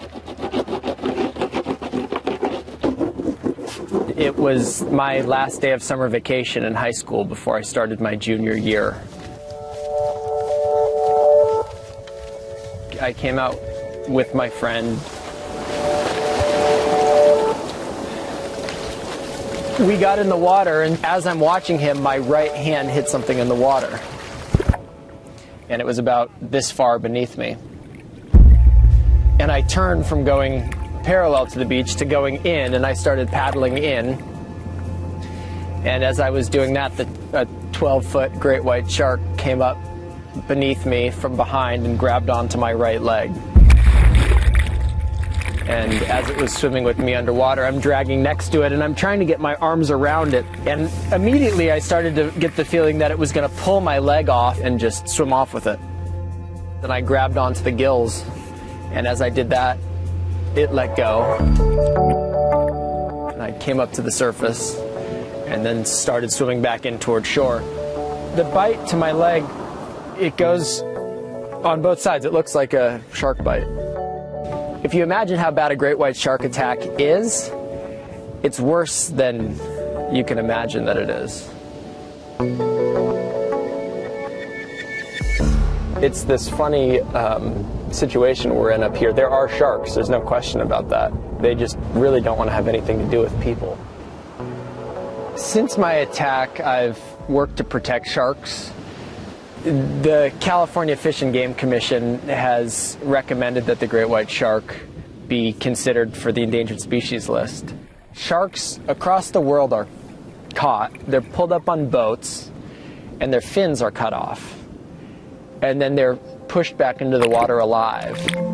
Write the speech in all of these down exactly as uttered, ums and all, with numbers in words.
It was my last day of summer vacation in high school before I started my junior year. I came out with my friend. We got in the water, and as I'm watching him, my right hand hit something in the water. And it was about this far beneath me. And I turned from going parallel to the beach to going in, and I started paddling in. And as I was doing that, the, a twelve-foot great white shark came up beneath me from behind and grabbed onto my right leg. And as it was swimming with me underwater, I'm dragging next to it, and I'm trying to get my arms around it. And immediately I started to get the feeling that it was going to pull my leg off and just swim off with it. Then I grabbed onto the gills, and as I did that, it let go. And I came up to the surface and then started swimming back in toward shore. The bite to my leg, it goes on both sides. It looks like a shark bite. If you imagine how bad a great white shark attack is, it's worse than you can imagine that it is. It's this funny um, situation we're in up here. There are sharks, there's no question about that. They just really don't want to have anything to do with people. Since my attack, I've worked to protect sharks. The California Fish and Game Commission has recommended that the great white shark be considered for the endangered species list. Sharks across the world are caught, they're pulled up on boats, and their fins are cut off. And then they're pushed back into the water alive.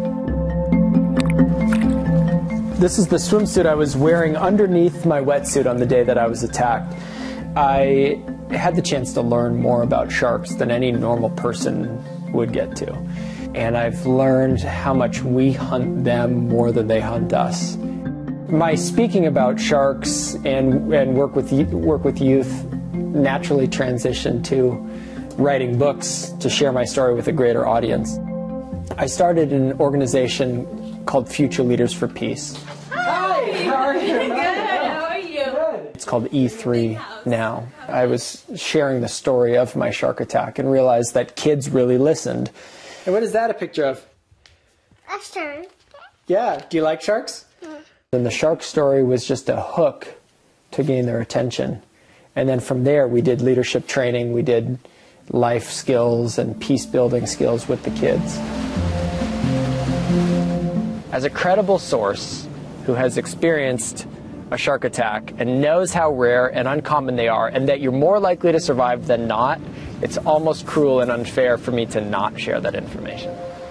This is the swimsuit I was wearing underneath my wetsuit on the day that I was attacked. I had the chance to learn more about sharks than any normal person would get to. And I've learned how much we hunt them more than they hunt us. My speaking about sharks and, and work with, work with youth naturally transitioned to writing books to share my story with a greater audience. I started an organization called Future Leaders for Peace. Hi! How are you? Good, how are you? Good. It's called E three now. I was sharing the story of my shark attack and realized that kids really listened. And what is that a picture of? A shark. Yeah, do you like sharks? Yeah. And the shark story was just a hook to gain their attention. And then from there we did leadership training, we did life skills and peace building skills with the kids. As a credible source who has experienced a shark attack and knows how rare and uncommon they are and that you're more likely to survive than not, it's almost cruel and unfair for me to not share that information.